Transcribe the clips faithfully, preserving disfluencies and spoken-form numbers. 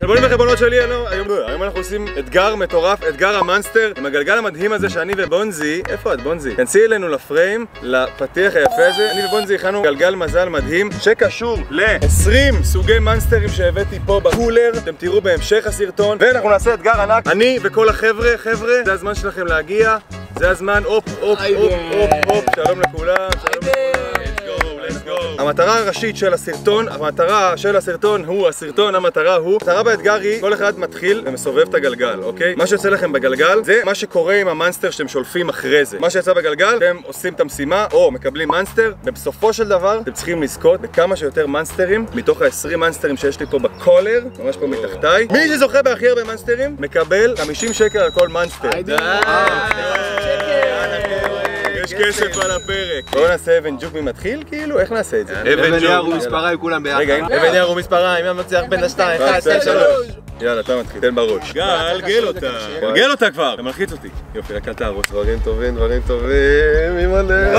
בונים לחברונות שלי, היום אנחנו עושים אתגר מטורף, אתגר המאנסטר עם הגלגל המדהים הזה שאני ובונזי, איפה את בונזי? כנסי אלינו לפריים, לפתיח היפה הזה. אני ובונזי הכנו גלגל מזל מדהים שקשור ל-עשרים סוגי מאנסטרים שהבאתי פה בקולר, אתם תראו בהמשך הסרטון, ואנחנו נעשה אתגר ענק. אני וכל החבר'ה, חבר'ה, זה הזמן שלכם להגיע, זה הזמן, אופ, אופ, אופ, אופ, אופ, שלום לכולם, שלום לכולם. המטרה הראשית של הסרטון, המטרה של הסרטון הוא, הסרטון, המטרה הוא, המטרה באתגר היא, כל אחד מתחיל ומסובב את הגלגל, אוקיי? מה שיוצא לכם בגלגל זה מה שקורה עם המאנסטר שאתם שולפים אחרי זה. מה שיצא בגלגל, אתם עושים את המשימה או מקבלים מאנסטר, ובסופו של דבר אתם צריכים לזכות בכמה שיותר מאנסטרים מתוך ה-עשרים מאנסטרים שיש לי פה בקולר, ממש פה מתחתיי. מי שזוכה בהכי הרבה מאנסטרים מקבל חמישים שקל על כל מאנסטר. יש כסף על הפרק. בואו נעשה אבן ג'וק ממתחיל כאילו? איך נעשה את זה? אבן יער ומספריים כולם ביחד. רגע, אבן יער ומספריים, אם מצליח בין השתיים, אחד, שתיים, שלוש. יאללה, אתה מתחיל, תן בראש. גלגל אותה. גלגל אותה כבר. אתה מלחיץ אותי. יופי, רק אל תהרוס. דברים טובים, דברים טובים. אימא'לה.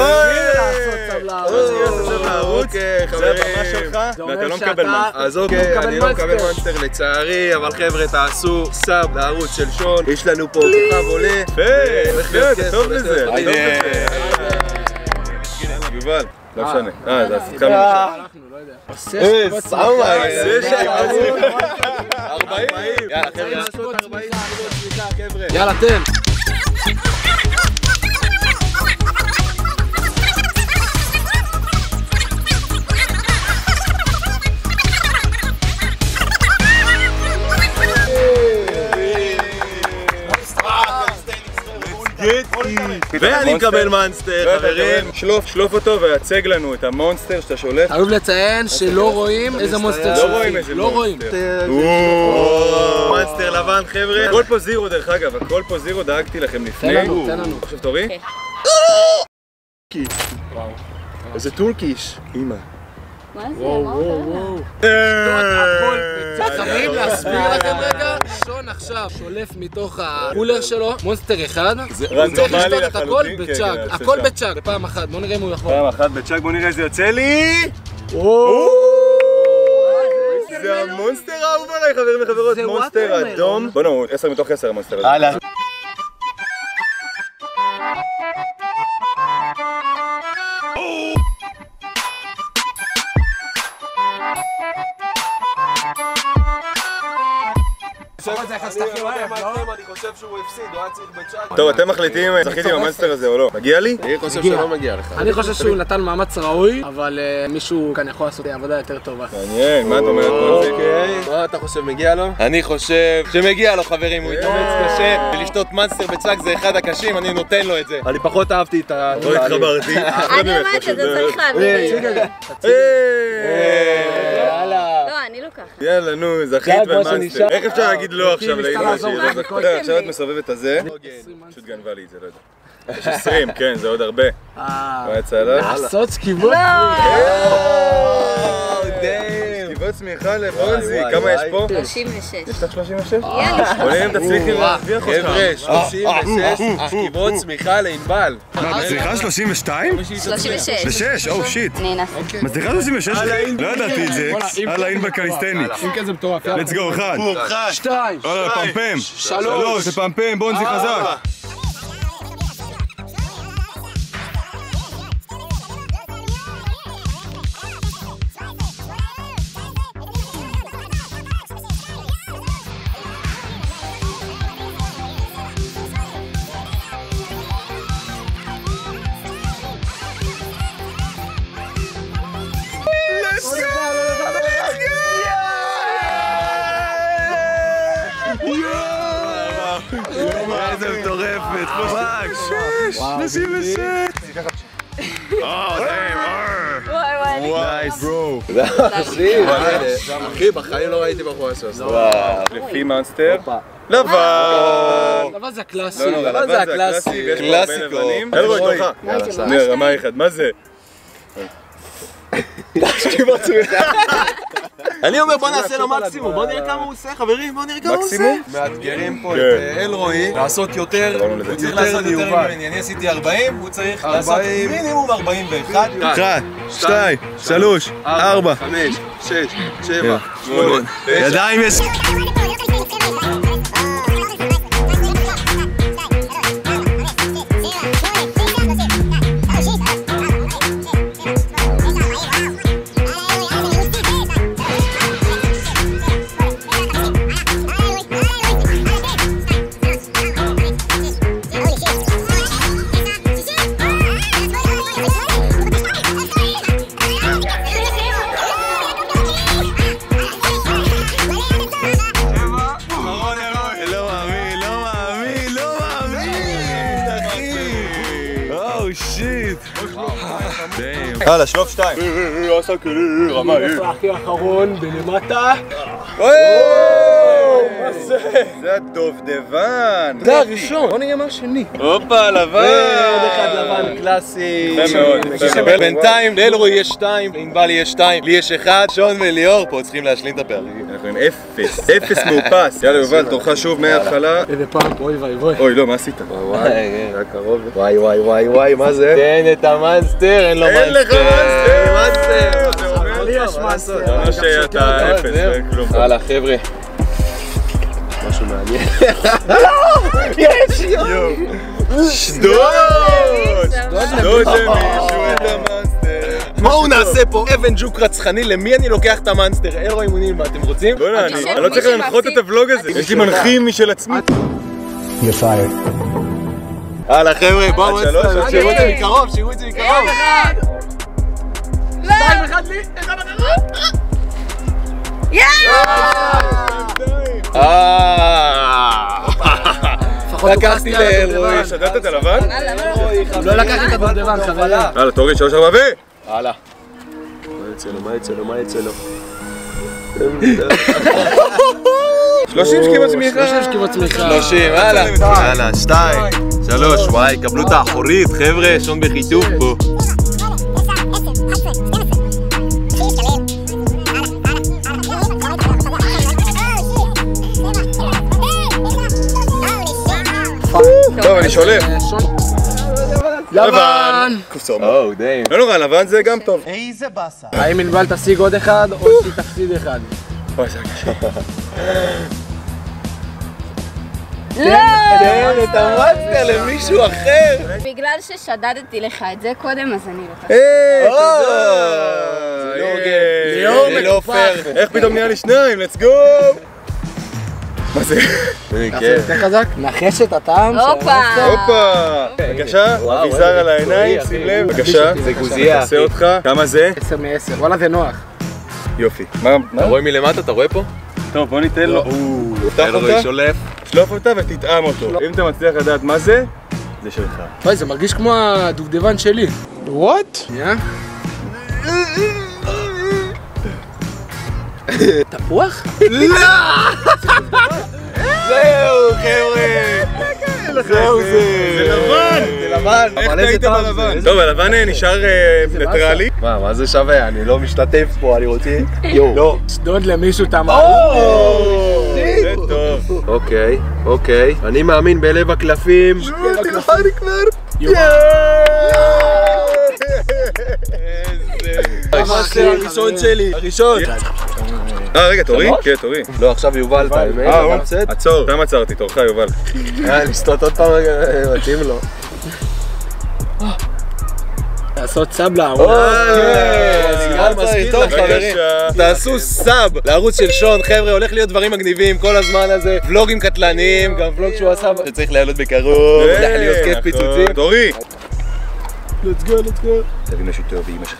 אוקיי, חברים. זה הבמה שלך, ואתה לא מקבל מאנסטר. אז אוקיי, אני לא מקבל מאנסטר לצערי, אבל חבר'ה תעשו סאב לערוץ של שון. יש לנו פה כוכב עולה. יפה, אתה טוב לזה. טוב לזה. יובל. לא משנה. אה, זה עשית כמה משנה. אה, סאומה. ארבעים. יאללה, חבר'ה, לעשות ארבעים. יאללה, תן. ואני מקבל מאנסטר, חברים. שלוף, שלוף אותו והצג לנו את המונסטר שאתה שולף. חייב לציין שלא רואים איזה מונסטר לא רואים איזה לא רואים. מאנסטר לבן, חבר'ה. הכל פה זירו דרך אגב, הכל פה זירו, דאגתי לכם לפני. תן לנו, תן לנו. עכשיו תורי? איזה טורקיש. אמא. מה זה? מה הוא חברים, להסביר לכם רגע, שון עכשיו שולף מתוך הקולר שלו מונסטר אחד, הוא צריך לשתות את הכל בצ'אג, הכל בצ'אג, בפעם אחת, בוא נראה אם הוא יכול. פעם אחת בצ'אג, בוא נראה איזה יוצא לי. זה המונסטר האהוב עליי, חברים וחברות, מונסטר אדום. בוא נו, עשר מתוך עשר המונסטר הזה. הלאה. אני חושב שהוא הפסיד, הוא היה צריך בצ'אט. טוב, אתם מחליטים אם זכיתי עם המונסטר הזה או לא. מגיע לי? אני חושב שלא מגיע לך. אני חושב שהוא נתן מאמץ ראוי, אבל מישהו כאן יכול לעשות עבודה יותר טובה. מעניין, מה את אומרת בונזי? מה אתה חושב, מגיע לו? אני חושב שמגיע לו, חברים, הוא התאמץ קשה, ולשתות מאנסטר בצ'אק זה אחד הקשים, אני נותן לו את זה. אני פחות אהבתי את ה... לא התחברתי. אני אומרת שזה צריך להביא. לא, אני לוקחת. יאללה, נו, זכית במאנסטר. איך אפשר להגיד לא עכשיו לאמא שלי? עכשיו את מסובבת את הזה. פשוט גנבה לי את זה, לא יודע. יש עשרים, כן, זה עוד הרבה. מה יצא לה? לעשות סקיבות סקיבות צמיחה לבונזי, כמה יש פה? שלושים ושש. יש לך שלושים ושש? יאללה. בוא נראה אם תצליחי להרוויח אותך. חבר'ה, שלושים ושש סקיבות צמיחה לענבל. מצליחה שלושים ושתיים? שלושים ושש. ושש, או שיט. נאנס. מצליחה שלושים ושש? לא ידעתי את זה, על האינבל קליסטני. אם כן זה מטורף. let's go, אחד. שתיים. הלאה, פמפם. שלוש. זה פמפם, בונזי חזק. איזה מטורפת, פאק, שש, שלושים ושש. אה, דיים, וואי וואי. נייס, ברו. אחי, בחיים לא ראיתי בחורה שעושה. וואו, לפי מאנסטר. לבן. לבן זה הקלאסי. לא, לא, לבן זה הקלאסי. קלאסיקו. אלרוי, תורך. נראה, רמה אחד. מה זה? שקיבות צמיחה. אני אומר בוא נעשה לו מקסימום, בוא נראה כמה הוא עושה חברים, בוא נראה כמה הוא עושה. מאתגרים פה את אלרועי לעשות יותר, הוא צריך לעשות יותר ממני, אני עשיתי ארבעים, הוא צריך לעשות מינימום ארבעים ואחת. אחת, שתיים, שלוש, ארבע, חמש, שש, שבע, שמונה, ידיים יש... הלאה, שלוף שתיים. עשה כלי, רמה. הכי אחרון בלמטה. מה זה? זה הדובדבן. זה הראשון. בוא נראה מה השני. הופה, לבן. עוד אחד לבן קלאסי. יפה מאוד. בינתיים לאלרועי יש שתיים, לענבל יש שתיים, לי יש אחד, שון וליאור פה צריכים להשלים את הפערים. אנחנו עם אפס. אפס מאופס. יאללה יובל, תורך שוב מההתחלה. איזה פעם, אוי ואי ואי. אוי, לא, מה עשית? וואי, היה קרוב. וואי וואי וואי וואי, מה זה? תן את המאנסטר, אין לו אין לך מאנסטר. מאנסטר. לי יש מאנסטר. זה אומר שאתה אפס, אין כלום. הלאה חבר'ה. משהו מעניין. יש! יואו! שדוד! שדוד שמישהו את המאנסטר. בואו נעשה פה אבן ג'וק רצחני, למי אני לוקח את המאנסטר? אלרועי מונים, מה אתם רוצים? בוא'נה, אני לא צריך להנחות את הוולוג הזה. יש לי מנחים משל עצמי. הלאה חבר'ה, בואו נעשה. שיראו את זה מקרוב, שיראו את זה מקרוב. שתיים אחד לי, אחד אחרון. לקחתי לאלרועי. שדדת את הלבן? לא לקחתי את הדובדבן, חברים. הלאה, תוריד שלוש ארבע ו... הלאה. מה יצא לו, מה יצא לו, מה יצא לו? שלושים שכיבות צמיחה. שלושים שכיבות צמיחה. שלושים, הלאה. הלאה, שתיים, שלוש, וואי, קבלו את האחורית, חבר'ה, שון בחיתוך פה. טוב, אני שולף. לבן. או, דיין. לא נורא, לבן זה גם טוב. איזה באסה. האם ענבל תשיג עוד אחד או שהיא תפסיד אחד? וואי, זה קשה. תן את המאנסטר למישהו אחר. בגלל ששדדתי לך את זה קודם, אז אני לא היי, זה לא הוגן. זה לא פייר. איך פתאום נהיה לי שניים? let's go! מה זה? יותר חזק? נחש את הטעם. הופה. הופה! בבקשה, אביזר על העיניים, שים לב. בבקשה, זה גוזייה. תעשה אותך. כמה זה? עשר מעשר. וואלה זה נוח. יופי. מה? אתה רואה מלמטה? אתה רואה פה? טוב, בוא ניתן לו. פתח אלרועי אותה, שולף. שלוף אותה ותטעם אותו. אם אתה מצליח לדעת מה זה, זה שלך. וואי, זה מרגיש כמו הדובדבן שלי. וואט? שנייה. תפוח? זהו, חבר'ה. זהו זה. זה לבן! זה לבן. איך אבל איזה טעית טעם בלבן? זה? טוב, הלבן נשאר ניטרלי. מה, מה זה שווה? אני לא משתתף פה, אני רוצה... יואו. לא. שדוד למישהו את המ... זה טוב. אוקיי, אוקיי. אני מאמין בלב הקלפים. תלך לי כבר. המאנסטר הראשון שלי. הראשון. אה, רגע, תורי? כן, תורי. לא, עכשיו יובל, אתה האמת? אה, אתה הוא? מצאת? עצור. אתה עצרתי, תורך יובל. אה, לסטות עוד פעם, מתאים לו. לעשות סאב לערוץ. אני גם מזכיר לך חברים, תעשו סאב לערוץ של שון, חבר'ה, הולך להיות דברים מגניבים כל הזמן הזה, ולוגים קטלניים, גם ולוג שהוא עשה שצריך לעלות בקרוב, הולך להיות כיף פיצוצים. תורי! let's go, let's go. תביא משהו טוב באמא שלך.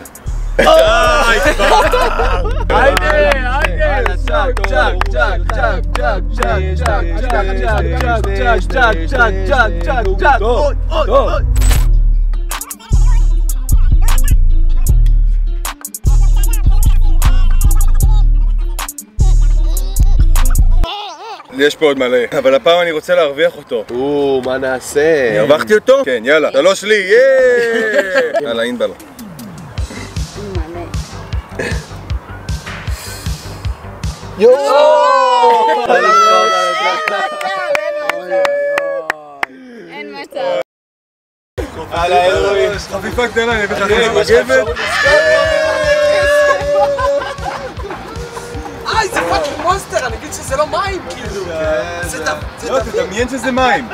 היידה, היידה. צ'ק, צ'ק, צ'ק, צ'ק, צ'ק, צ'ק, צ'ק, צ'ק, צ'ק, צ'ק, צ'ק, צ'ק, צ'ק, עוד, עוד, עוד. יש פה עוד מלא, אבל הפעם אני רוצה להרוויח אותו. או, מה נעשה? הרווחתי אותו? כן, יאללה. שלוש לי, יאיי! יאללה, אינבל. אין מצב. על האלוהים. חפיפה קטנה, אני אביא לך מגבת. איי, זה פאקינג מונסטר, אני אגיד שזה לא מים, כאילו. זה לא, תדמיין שזה מים.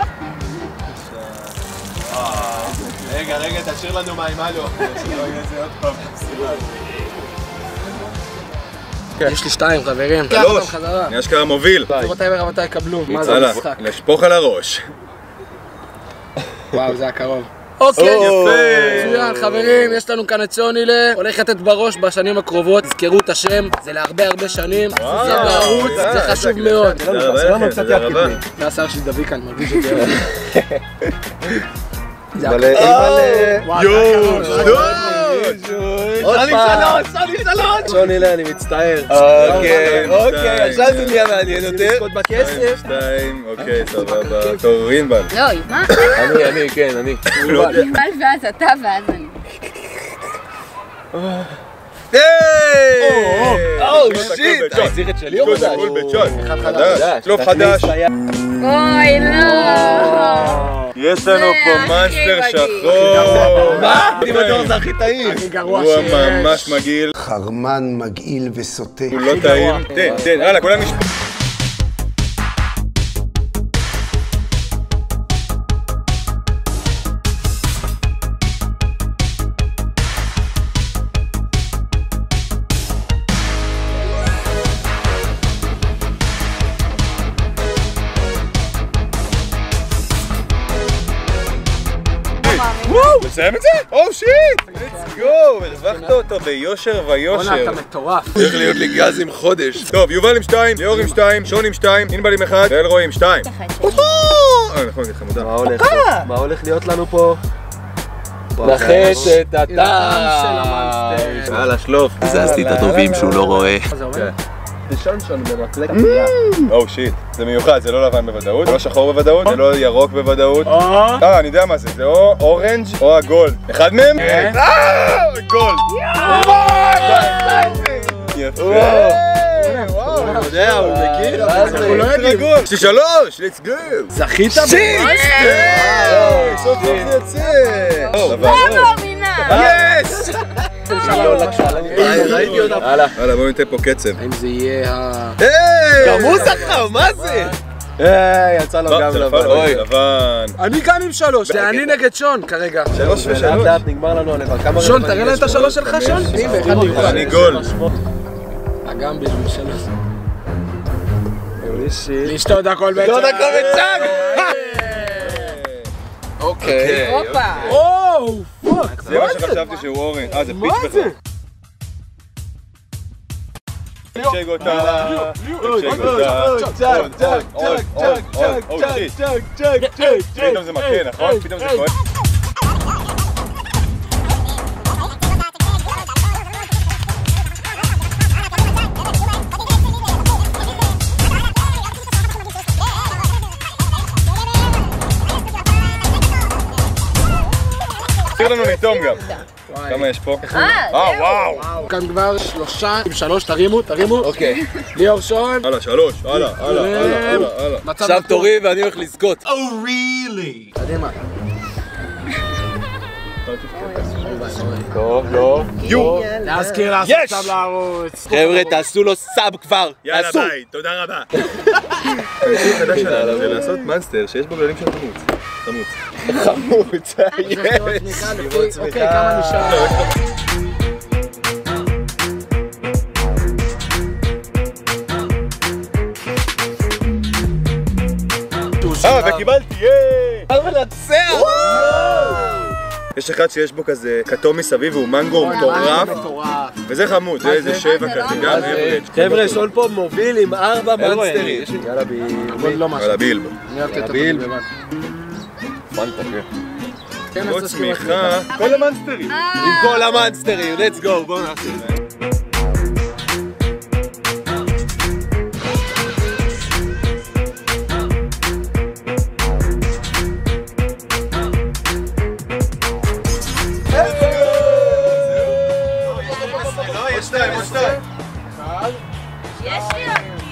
רגע, רגע, תשאיר לנו מים, הלו. יש לי שתיים, חברים. שלוש. אני אשכרה מוביל. רבותיי ורבותיי, קבלו. מה זה המשחק? לשפוך על הראש. וואו, זה הקרוב. אוקיי, יפה. מצוין, חברים, יש לנו כאן את שונילה, הולך לתת בראש בשנים הקרובות, תזכרו את השם, זה להרבה הרבה שנים, זה בערוץ, זה חשוב מאוד. תודה רבה לכם, תודה רבה. זה השיער של דוד כאן, מרגיש אותי אוהב. מלא, מלא. יואו, שני שלוש, שני שלוש! שונילה, אני מצטער. אוקיי, אוקיי, עכשיו זה נהיה מעניין יותר. לזכות בכסף. שתיים, אוקיי, סבבה. טוב, רינבל. לא, מה? אני, אני, כן, אני. ענבל ואז אתה ואז אני. או, שיט! אתה צריך את שלי או חדש? חדש, שלוף חדש. אוי, לא. יש לנו פה מאנסטר שחור. מה? אני בטוח זה הכי טעים. הוא ממש מגעיל. חרמן, מגעיל וסוטה. הוא לא טעים. תן, תן, הלאה, כולם נשפט. נסיים את זה? או שיט! let's go! הרווחת אותו ביושר ויושר. עונה, אתה מטורף. צריך להיות לי גז עם חודש. טוב, יובל עם שתיים, ליאור עם שתיים, שון עם שתיים, ענבל עם אחד, ואלרועי עם שתיים. אה, נכון, זה חמודה. מה הולך פה? מה הולך להיות לנו פה? נחש את הטעם. יאללה, שלוף. הזזתי את הטובים שהוא לא רואה. זה אומר? זה שונשון במקלק הפייה. או שיט, זה מיוחד, זה לא לבן בוודאות, זה לא שחור בוודאות, זה לא ירוק בוודאות. אה, אני יודע מה זה, זה או אורנג' או הגולד. אחד מהם? אה, גולד. יפה. וואו. הוא יודע, הוא מכיר. אנחנו לא יודעים. יש לי שלוש, let's go. זכית שיט! במאנסטר. סוף סוף זה יוצא. לא מאמינה. יס! ראיתי אותם. הלאה, בואו ניתן פה קצב. האם זה יהיה ה... היי! גם הוא זכה, מה זה? היי, יצא לו לא, גם זה לבן. נפל, אוי, לבן. אני גם עם שלוש, זה אני נגד שון כרגע. שלוש לאט ושלוש. לאט נגמר לנו הלבן. כמה שון, לבנים תראה להם יש את פה? השלוש שלך, שון. הנה, אחד מיוחד. אני גול. אגם בשביל שלוש. לשתות הכל בצ'אג. לשתות הכל בצ'אג. אוקיי. הופה. אוו, פאק. זה מה שחשבתי שהוא אורן. אה, זה פיץ' בכלל. תקשג אותה. תקשג אותה. צ'אג, צ'אג, צ'אג, צ'אג, או, צ'אג, שיט. צ'אג, צ'אג, צ'אג. פתאום זה מכה, נכון? פתאום זה כואב. תשאיר לנו לטום גם. כמה יש פה? אה, אה, זהו. וואו. כאן כבר שלושה עם שלוש, תרימו, תרימו. אוקיי. ליאור שון. הלאה, שלוש. הלאה, הלאה, הלאה, הלאה, הלאה. מצב עכשיו נתון. תורי ואני הולך לזכות. קדימה. טוב, טוב. יו. להזכיר לעשות יש! סאב לערוץ. חבר'ה, תעשו לו סאב כבר. יאללה תעשו. ביי, תודה רבה. הציל החדש שלנו זה לעשות מאנסטר שיש בו גללים של חמוץ. חמוץ. חמוץ. אוקיי, כמה נשאר? אה, וקיבלתי, ייי! אני מנצח! יש אחד שיש בו כזה כתום מסביב והוא מנגו מטורף, וזה חמוד, זה איזה שבע כזה, גם אברג'. חבר'ה, שון פה מוביל עם ארבע מאנסטרים. יאללה בי... לא משהו. על הבילב. אני אוהבת את הביל. הביל. כן, עוד אז תזכיר צמיחה, כל המאנסטרים. עם כל המאנסטרים, let's go, בואו נעשה את זה. יש שתיים, יש שתיים. יש לי עוד.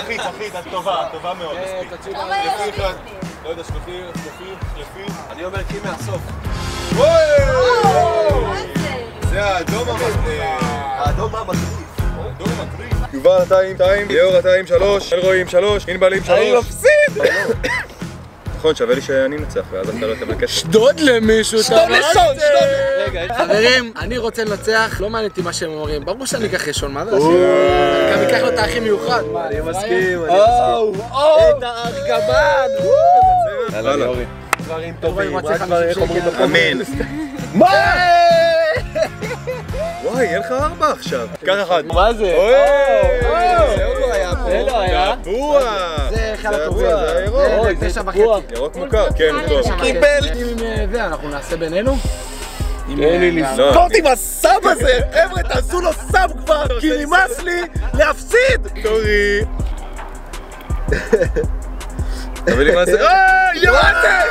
צחי, צחי, את טובה, טובה מאוד, מספיק. לפי אחד, לא יודע, שלפי, לפי, לפי. אני אומר כי מהסוף. זה האדום המטריף. האדום המטריף. האדום המטריף. יובל אתה עם שתיים, ליאור אתה עם שלוש, אלרועי עם שלוש, ענבל עם שלוש. אני מפסיד! נכון, שווה לי שאני אנצח, ואז אתה לא תבקש. שדוד למישהו, שדוד לשון, שדוד! רגע, חברים, אני רוצה לנצח, לא מעניין אותי מה שהם אומרים. ברור שאני אקח ראשון, מה זה השני? גם אקח לו את הכי מיוחד. אני מסכים, אני מסכים. את הארגמן! יאללה, ליאורי. דברים טובים, רק דברים איך אומרים אמן. מה? וואי, אין לך ארבע עכשיו. קח אחד. מה זה? אוי! זה עוד לא היה פה. זה לא היה. בוע! זה אחד הטובים. זה הירוק. זה תשע וחצי. ירוק מוכר, כן, טוב. קיבל! אם זה, אנחנו נעשה בינינו? תן לי לבכות עם הסאב הזה! חבר'ה, תעשו לו סאב כבר! כי נמאס לי להפסיד! סורי. תביא לי מה זה? אה! ירדת!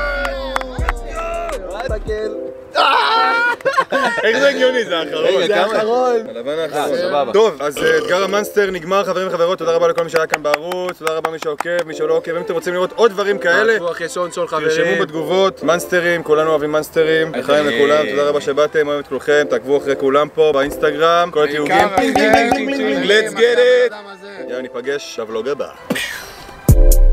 איך זה הגיוני? זה האחרון. זה האחרון. הלבן האחרון. טוב, אז אתגר המאנסטר נגמר, חברים וחברות, תודה רבה לכל מי שהיה כאן בערוץ, תודה רבה מי שעוקב, מי שלא עוקב, אם אתם רוצים לראות עוד דברים כאלה, תרשמו בתגובות, מאנסטרים, כולנו אוהבים מאנסטרים, לחיים לכולם, תודה רבה שבאתם, אוהב את כולכם, תעקבו אחרי כולם פה באינסטגרם, כל התיוגים, let's get it! יאללה, ניפגש בוולוג הבא.